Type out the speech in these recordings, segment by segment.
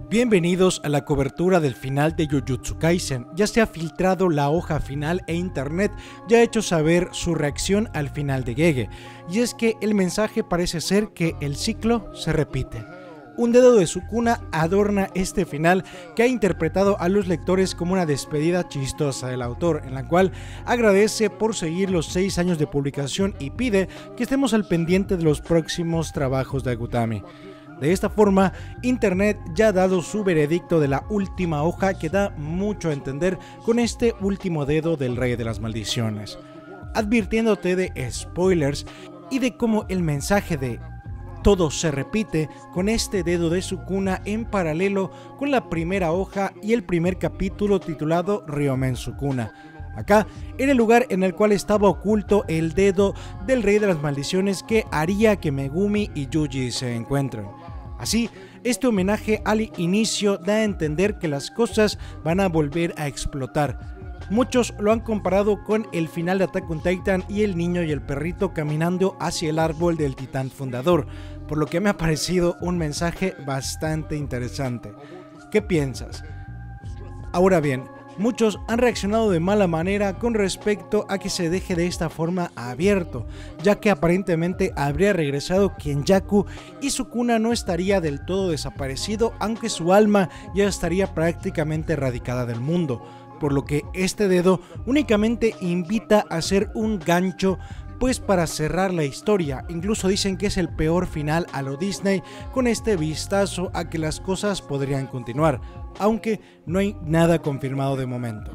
Bienvenidos a la cobertura del final de Jujutsu Kaisen. Ya se ha filtrado la hoja final e internet ya ha hecho saber su reacción al final de Gege, y es que el mensaje parece ser que el ciclo se repite. Un dedo de Sukuna adorna este final, que ha interpretado a los lectores como una despedida chistosa del autor, en la cual agradece por seguir los 6 años de publicación y pide que estemos al pendiente de los próximos trabajos de Agutami. De esta forma, Internet ya ha dado su veredicto de la última hoja, que da mucho a entender con este último dedo del Rey de las Maldiciones, advirtiéndote de spoilers y de cómo el mensaje de todo se repite con este dedo de Sukuna en paralelo con la primera hoja y el primer capítulo titulado Ryomen Sukuna. Acá, en el lugar en el cual estaba oculto el dedo del Rey de las Maldiciones que haría que Megumi y Yuji se encuentren. Así, este homenaje al inicio da a entender que las cosas van a volver a explotar. Muchos lo han comparado con el final de Attack on Titan y el niño y el perrito caminando hacia el árbol del titán fundador, por lo que me ha parecido un mensaje bastante interesante. ¿Qué piensas? Ahora bien, muchos han reaccionado de mala manera con respecto a que se deje de esta forma abierto, ya que aparentemente habría regresado Kenjaku y Sukuna no estaría del todo desaparecido, aunque su alma ya estaría prácticamente erradicada del mundo, por lo que este dedo únicamente invita a ser un gancho pues para cerrar la historia. Incluso dicen que es el peor final a lo Disney, con este vistazo a que las cosas podrían continuar, aunque no hay nada confirmado de momento.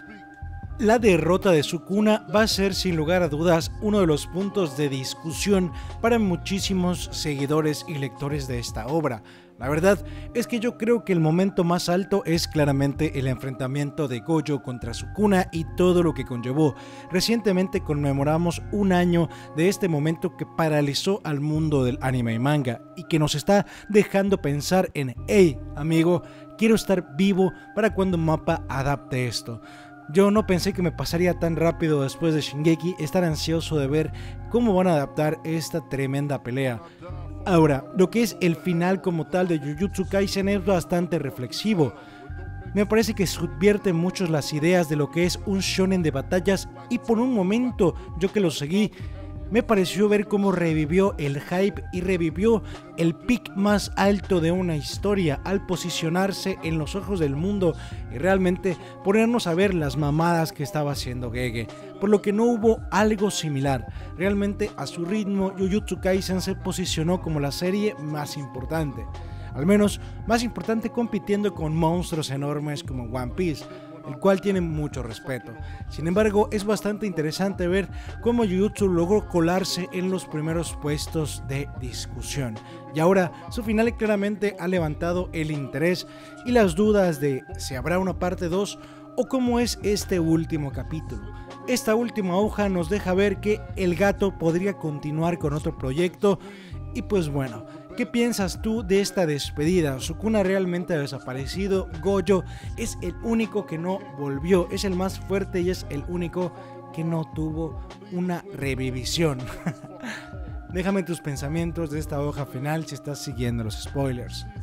La derrota de Sukuna va a ser sin lugar a dudas uno de los puntos de discusión para muchísimos seguidores y lectores de esta obra. La verdad es que yo creo que el momento más alto es claramente el enfrentamiento de Gojo contra Sukuna y todo lo que conllevó. Recientemente conmemoramos un año de este momento que paralizó al mundo del anime y manga y que nos está dejando pensar en hey amigo, quiero estar vivo para cuando Mappa adapte esto. Yo no pensé que me pasaría tan rápido después de Shingeki, estar ansioso de ver cómo van a adaptar esta tremenda pelea. Ahora, lo que es el final como tal de Jujutsu Kaisen es bastante reflexivo. Me parece que subvierte mucho las ideas de lo que es un shonen de batallas, y por un momento, yo que lo seguí, me pareció ver cómo revivió el hype y revivió el pic más alto de una historia al posicionarse en los ojos del mundo y realmente ponernos a ver las mamadas que estaba haciendo Gege, por lo que no hubo algo similar. Realmente a su ritmo Jujutsu Kaisen se posicionó como la serie más importante, al menos más importante, compitiendo con monstruos enormes como One Piece, el cual tiene mucho respeto. Sin embargo, es bastante interesante ver cómo Jujutsu logró colarse en los primeros puestos de discusión, y ahora su final claramente ha levantado el interés y las dudas de si habrá una parte 2 o cómo es este último capítulo. Esta última hoja nos deja ver que el gato podría continuar con otro proyecto. Y pues bueno, ¿qué piensas tú de esta despedida? Sukuna realmente ha desaparecido, Gojo es el único que no volvió, es el más fuerte y es el único que no tuvo una revivisión. Déjame tus pensamientos de esta hoja final si estás siguiendo los spoilers.